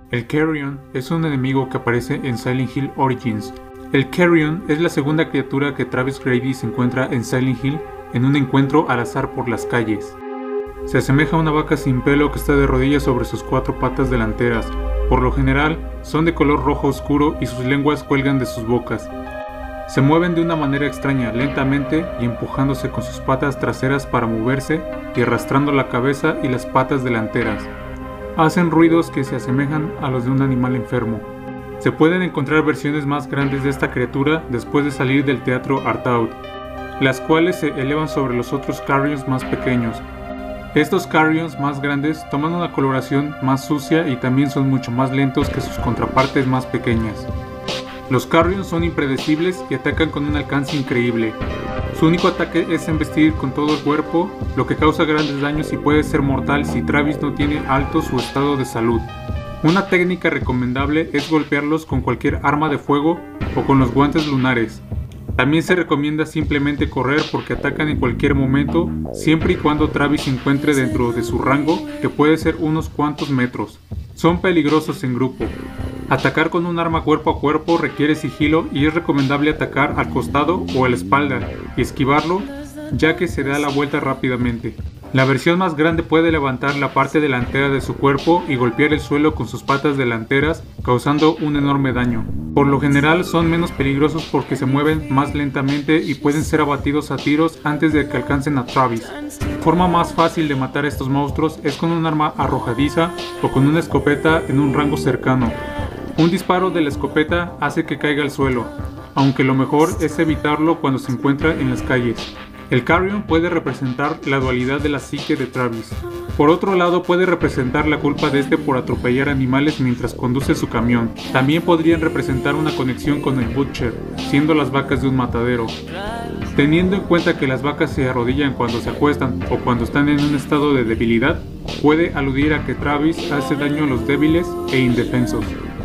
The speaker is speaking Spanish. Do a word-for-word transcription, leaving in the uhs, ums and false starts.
El Carrion es un enemigo que aparece en Silent Hill Origins. El Carrion es la segunda criatura que Travis Grady se encuentra en Silent Hill en un encuentro al azar por las calles. Se asemeja a una vaca sin pelo que está de rodillas sobre sus cuatro patas delanteras. Por lo general, son de color rojo oscuro y sus lenguas cuelgan de sus bocas. Se mueven de una manera extraña, lentamente y empujándose con sus patas traseras para moverse y arrastrando la cabeza y las patas delanteras. Hacen ruidos que se asemejan a los de un animal enfermo. Se pueden encontrar versiones más grandes de esta criatura después de salir del teatro Art Out, las cuales se elevan sobre los otros Carrions más pequeños. Estos Carrions más grandes toman una coloración más sucia y también son mucho más lentos que sus contrapartes más pequeñas. Los Carrions son impredecibles y atacan con un alcance increíble. Su único ataque es embestir con todo el cuerpo, lo que causa grandes daños y puede ser mortal si Travis no tiene alto su estado de salud. Una técnica recomendable es golpearlos con cualquier arma de fuego o con los guantes lunares. También se recomienda simplemente correr porque atacan en cualquier momento, siempre y cuando Travis se encuentre dentro de su rango, que puede ser unos cuantos metros. Son peligrosos en grupo. Atacar con un arma cuerpo a cuerpo requiere sigilo y es recomendable atacar al costado o a la espalda y esquivarlo, ya que se da la vuelta rápidamente. La versión más grande puede levantar la parte delantera de su cuerpo y golpear el suelo con sus patas delanteras, causando un enorme daño. Por lo general son menos peligrosos porque se mueven más lentamente y pueden ser abatidos a tiros antes de que alcancen a Travis. La forma más fácil de matar a estos monstruos es con un arma arrojadiza o con una escopeta en un rango cercano. Un disparo de la escopeta hace que caiga al suelo, aunque lo mejor es evitarlo cuando se encuentra en las calles. El Carrion puede representar la dualidad de la psique de Travis. Por otro lado, puede representar la culpa de este por atropellar animales mientras conduce su camión. También podrían representar una conexión con el Butcher, siendo las vacas de un matadero. Teniendo en cuenta que las vacas se arrodillan cuando se acuestan o cuando están en un estado de debilidad, puede aludir a que Travis hace daño a los débiles e indefensos.